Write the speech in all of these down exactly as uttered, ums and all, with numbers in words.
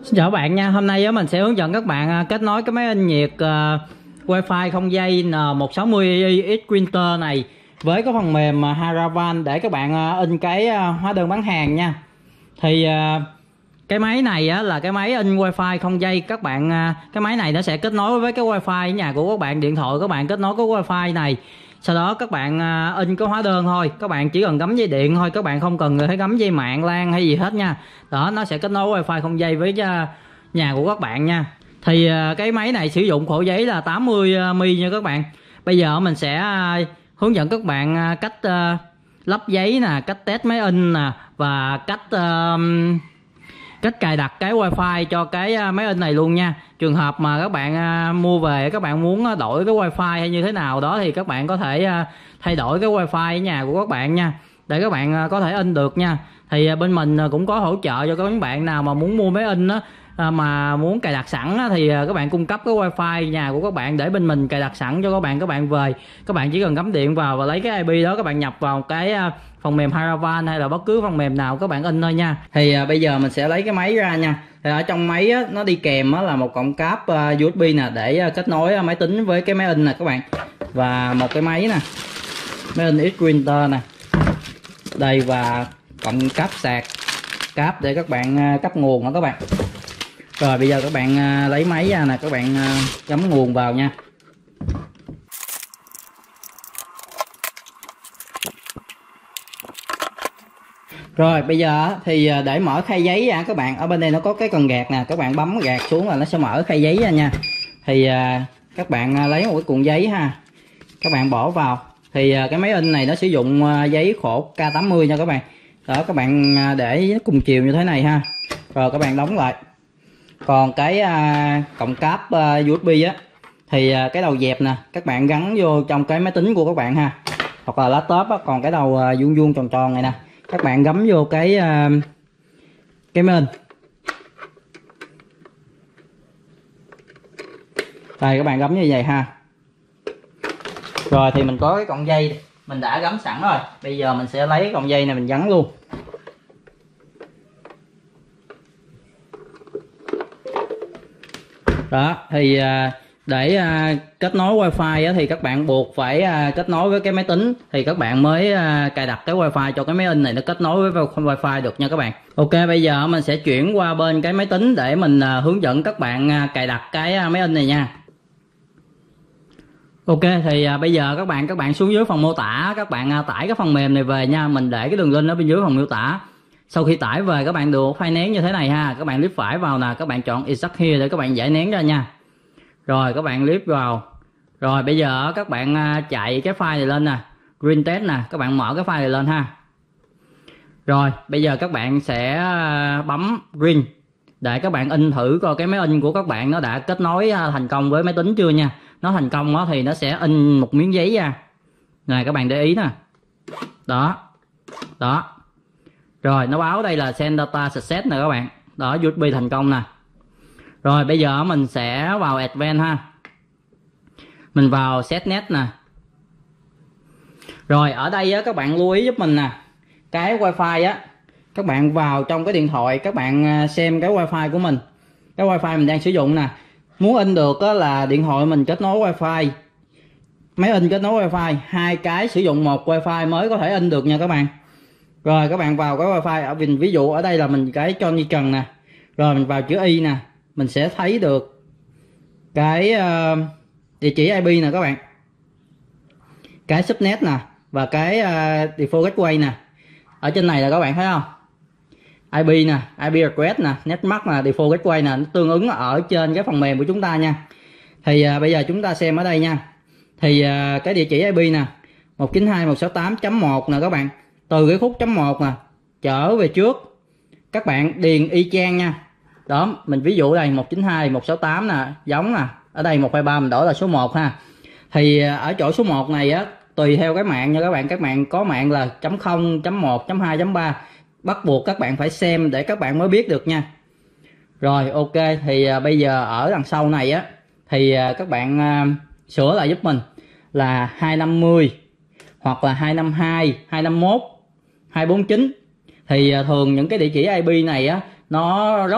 Xin chào các bạn nha. Hôm nay mình sẽ hướng dẫn các bạn kết nối cái máy in nhiệt uh, Wi-Fi không dây N một sáu không X Printer này với cái phần mềm Haravan để các bạn in cái hóa đơn bán hàng nha. Thì uh, cái máy này á, là cái máy in Wi-Fi không dây các bạn. Uh, cái máy này nó sẽ kết nối với cái Wi-Fi ở nhà của các bạn, điện thoại các bạn kết nối cái Wi-Fi này. Sau đó các bạn uh, in cái hóa đơn thôi, các bạn chỉ cần gắm dây điện thôi, các bạn không cần phải gắm dây mạng LAN hay gì hết nha. Đó, nó sẽ kết nối Wi-Fi không dây với uh, nhà của các bạn nha. Thì uh, cái máy này sử dụng khổ giấy là tám mươi mi li nha các bạn. Bây giờ mình sẽ uh, hướng dẫn các bạn uh, cách uh, lắp giấy nè, cách test máy in nè, và cách uh, cách cài đặt cái Wi-Fi cho cái máy in này luôn nha. Trường hợp mà các bạn uh, mua về, các bạn muốn đổi cái Wi-Fi hay như thế nào đó thì các bạn có thể uh, thay đổi cái Wi-Fi ở nhà của các bạn nha, để các bạn uh, có thể in được nha. Thì uh, bên mình uh, cũng có hỗ trợ cho các bạn nào mà muốn mua máy in đó, À, mà muốn cài đặt sẵn á, thì các bạn cung cấp cái Wi-Fi nhà của các bạn để bên mình cài đặt sẵn cho các bạn. Các bạn về, các bạn chỉ cần cắm điện vào và lấy cái i pê đó, các bạn nhập vào cái phần mềm Haravan hay là bất cứ phần mềm nào các bạn in thôi nha. Thì à, bây giờ mình sẽ lấy cái máy ra nha. Thì ở trong máy á, nó đi kèm á, là một cổng cáp uh, u ét bê nè, để uh, kết nối uh, máy tính với cái máy in nè các bạn, và một cái máy nè, máy in X Printer nè đây, và cổng cáp sạc, cáp để các bạn uh, cấp nguồn đó các bạn. Rồi bây giờ các bạn lấy máy ra nè, các bạn gắm nguồn vào nha. Rồi bây giờ thì để mở khay giấy ra các bạn, ở bên đây nó có cái cần gạt nè, các bạn bấm gạt xuống là nó sẽ mở khay giấy ra nha. Thì các bạn lấy một cái cuộn giấy ha, các bạn bỏ vào. Thì cái máy in này nó sử dụng giấy khổ K tám mươi nha các bạn. Đó, các bạn để cùng chiều như thế này ha. Rồi các bạn đóng lại. Còn cái uh, cổng cáp uh, u ét bê á, thì uh, cái đầu dẹp nè, các bạn gắn vô trong cái máy tính của các bạn ha, hoặc là laptop á. Còn cái đầu uh, vuông vuông tròn tròn này nè, các bạn gắm vô cái uh, cái máy in. Đây, các bạn gắm như vậy ha. Rồi thì mình có cái cọng dây mình đã gắm sẵn rồi. Bây giờ mình sẽ lấy cái cọng dây này mình gắn luôn. Đó, thì để kết nối Wi-Fi thì các bạn buộc phải kết nối với cái máy tính thì các bạn mới cài đặt cái Wi-Fi cho cái máy in này nó kết nối với Wi-Fi được nha các bạn. Ok, bây giờ mình sẽ chuyển qua bên cái máy tính để mình hướng dẫn các bạn cài đặt cái máy in này nha. Ok, thì bây giờ các bạn các bạn xuống dưới phần mô tả, các bạn tải cái phần mềm này về nha. Mình để cái đường link ở bên dưới phần miêu tả. Sau khi tải về, các bạn được file nén như thế này ha. Các bạn click phải vào nè, các bạn chọn Extract Here để các bạn giải nén ra nha. Rồi các bạn click vào. Rồi bây giờ các bạn chạy cái file này lên nè, Green Test nè, các bạn mở cái file này lên ha. Rồi bây giờ các bạn sẽ bấm Green để các bạn in thử coi cái máy in của các bạn nó đã kết nối thành công với máy tính chưa nha. Nó thành công đó thì nó sẽ in một miếng giấy ra. Này các bạn để ý nè. Đó. Đó. Rồi nó báo đây là Send Data Success nè các bạn. Đó, u ét bê thành công nè. Rồi bây giờ mình sẽ vào Advanced ha. Mình vào Setnet nè. Rồi ở đây á, các bạn lưu ý giúp mình nè, cái Wi-Fi á, các bạn vào trong cái điện thoại, các bạn xem cái Wi-Fi của mình, cái Wi-Fi mình đang sử dụng nè. Muốn in được á, là điện thoại mình kết nối Wi-Fi, máy in kết nối Wi-Fi, hai cái sử dụng một Wi-Fi mới có thể in được nha các bạn. Rồi các bạn vào cái Wi-Fi, ở mình ví dụ ở đây là mình cái Johnny Trần nè. Rồi mình vào chữ Y nè, mình sẽ thấy được cái uh, địa chỉ i pê nè các bạn, cái subnet nè, và cái uh, default gateway nè. Ở trên này là các bạn thấy không, i pê nè, i pê request nè, netmark nè, default gateway nè, nó tương ứng ở trên cái phần mềm của chúng ta nha. Thì uh, bây giờ chúng ta xem ở đây nha. Thì uh, cái địa chỉ i pê nè, một chín hai một sáu tám chấm một nè các bạn. Từ cái khúc chấm một nè trở về trước, các bạn điền y chang nha. Đó, mình ví dụ đây một chín hai một sáu tám nè, giống nè. Ở đây một hai ba mình đổi là số một ha. Thì ở chỗ số một này á, tùy theo cái mạng nha các bạn. Các bạn có mạng là chấm không, chấm một, chấm hai, chấm ba, bắt buộc các bạn phải xem để các bạn mới biết được nha. Rồi ok, thì bây giờ ở đằng sau này á, thì các bạn sửa lại giúp mình là hai năm mươi hoặc là hai năm hai, hai năm mốt, hai bốn chín. Thì thường những cái địa chỉ i pê này á, nó rất ít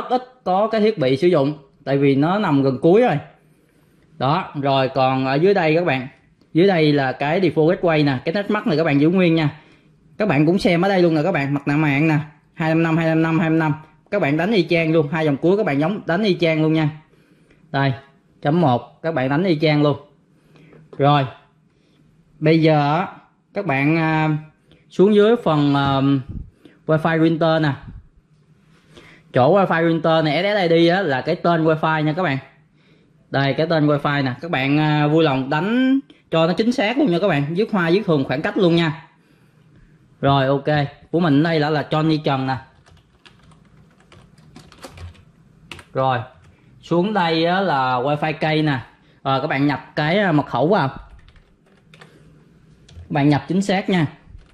có cái thiết bị sử dụng, tại vì nó nằm gần cuối rồi. Đó, rồi còn ở dưới đây các bạn, dưới đây là cái default gateway nè, cái nét mắt này các bạn giữ nguyên nha. Các bạn cũng xem ở đây luôn nè các bạn, mặt nạ mạng nè, hai năm năm, hai năm năm, hai năm năm. Các bạn đánh y chang luôn, hai dòng cuối các bạn giống đánh y chang luôn nha. Đây, chấm một các bạn đánh y chang luôn. Rồi. Bây giờ các bạn xuống dưới phần uh, Wi-Fi router nè. Chỗ Wi-Fi router này ét ét i đê á, là cái tên Wi-Fi nha các bạn. Đây cái tên Wi-Fi nè, các bạn uh, vui lòng đánh cho nó chính xác luôn nha các bạn, dứt hoa dứt thường khoảng cách luôn nha. Rồi ok, của mình đây là là Johnny Trần nè. Rồi, xuống đây á, là Wi-Fi cây nè. Rồi các bạn nhập cái mật khẩu vào. Các bạn nhập chính xác nha.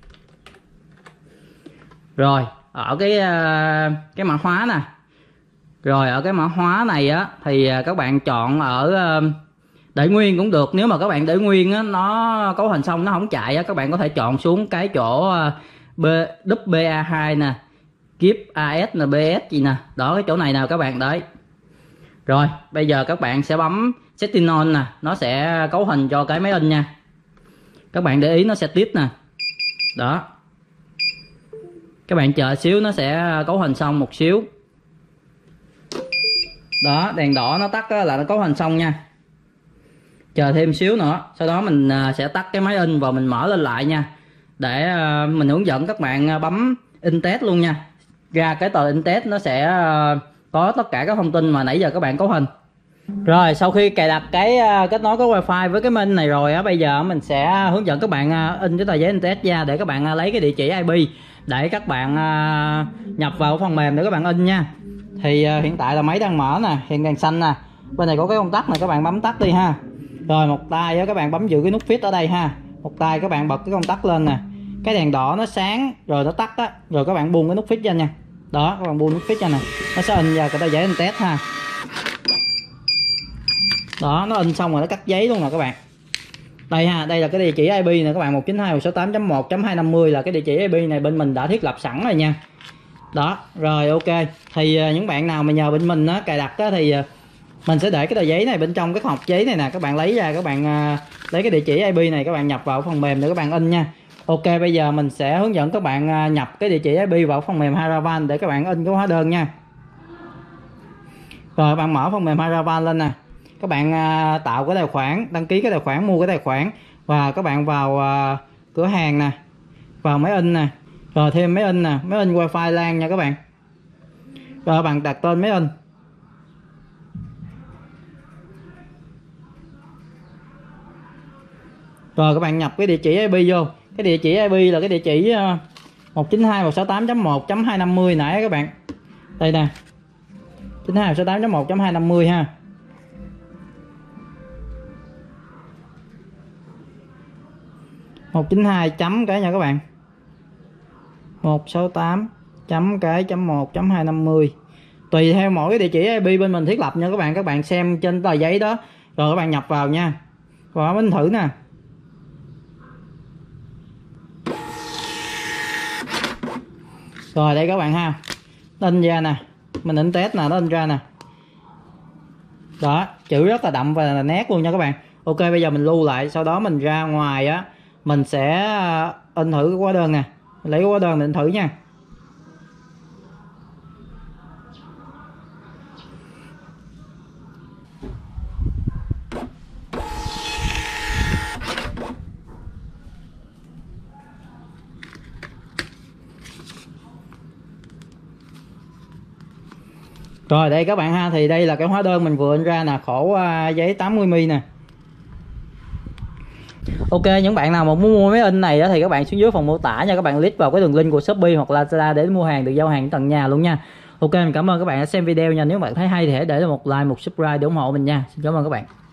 Rồi, ở cái cái mã hóa nè. Rồi ở cái mã hóa này á thì các bạn chọn ở để nguyên cũng được. Nếu mà các bạn để nguyên á, nó cấu hình xong nó không chạy á, các bạn có thể chọn xuống cái chỗ B, đúp bê a hai nè, Keep a ét nè, bê ét gì nè. Đó cái chỗ này nào các bạn đấy. Rồi, bây giờ các bạn sẽ bấm Setting On nè, nó sẽ cấu hình cho cái máy in nha. Các bạn để ý nó sẽ tiếp nè. Đó. Các bạn chờ xíu nó sẽ cấu hình xong một xíu. Đó, đèn đỏ nó tắt là nó cấu hình xong nha. Chờ thêm xíu nữa, sau đó mình sẽ tắt cái máy in và mình mở lên lại nha. Để mình hướng dẫn các bạn bấm in test luôn nha. Ra cái tờ in test nó sẽ có tất cả các thông tin mà nãy giờ các bạn cấu hình. Rồi sau khi cài đặt cái kết nối có Wi-Fi với cái min này rồi á, bây giờ mình sẽ hướng dẫn các bạn in cái tờ giấy in test ra để các bạn lấy cái địa chỉ i pê để các bạn nhập vào phần mềm để các bạn in nha. Thì hiện tại là máy đang mở nè, hiện đèn xanh nè. Bên này có cái công tắc này, các bạn bấm tắt đi ha. Rồi một tay á, các bạn bấm giữ cái nút fit ở đây ha. Một tay các bạn bật cái công tắc lên nè. Cái đèn đỏ nó sáng rồi nó tắt á, rồi các bạn buông cái nút fit ra nha. Đó, các bạn buông nút fit ra nè. Nó sẽ in ra cái tờ giấy in test ha. Đó, nó in xong rồi nó cắt giấy luôn nè các bạn. Đây ha, đây là cái địa chỉ i pê nè các bạn, một chín hai một sáu tám chấm một chấm hai năm mươi là cái địa chỉ i pê này bên mình đã thiết lập sẵn rồi nha. Đó, rồi ok. Thì những bạn nào mà nhờ bên mình á cài đặt á thì mình sẽ để cái tờ giấy này bên trong cái hộp giấy này nè, các bạn lấy ra, các bạn lấy cái địa chỉ i pê này các bạn nhập vào phần mềm để các bạn in nha. Ok, bây giờ mình sẽ hướng dẫn các bạn nhập cái địa chỉ i pê vào phần mềm Haravan để các bạn in cái hóa đơn nha. Rồi bạn mở phần mềm Haravan lên nè. Các bạn tạo cái tài khoản, đăng ký cái tài khoản, mua cái tài khoản và các bạn vào cửa hàng nè, vào máy in nè, rồi thêm máy in nè, máy in Wi-Fi LAN nha các bạn. Rồi bạn đặt tên máy in. Rồi các bạn nhập cái địa chỉ i pê vô. Cái địa chỉ i pê là cái địa chỉ một chín hai một sáu tám chấm một chấm hai năm mươi nãy các bạn. Đây nè. chín hai một sáu tám chấm một chấm hai năm mươi ha. một chín hai chấm cái nha các bạn. một sáu tám chấm cái chấm một chấm hai năm mươi. Tùy theo mỗi cái địa chỉ i pê bên mình thiết lập nha các bạn. Các bạn xem trên tờ giấy đó rồi các bạn nhập vào nha. Và mình thử nè. Rồi đây các bạn ha. Nó in ra nè. Mình in test nè, nó in ra nè. Đó, chữ rất là đậm và là nét luôn nha các bạn. Ok, bây giờ mình lưu lại, sau đó mình ra ngoài á, mình sẽ in thử cái hóa đơn nè. Mình lấy cái hóa đơn mình in thử nha. Rồi đây các bạn ha, thì đây là cái hóa đơn mình vừa in ra nè, khổ uh, giấy tám mươi mi li nè. Ok, những bạn nào mà muốn mua máy in này đó, thì các bạn xuống dưới phần mô tả nha, các bạn click vào cái đường link của Shopee hoặc Lazada để mua hàng, được giao hàng tận nhà luôn nha. Ok, mình cảm ơn các bạn đã xem video nha. Nếu bạn thấy hay thì hãy để một like, một subscribe để ủng hộ mình nha. Xin cảm ơn các bạn.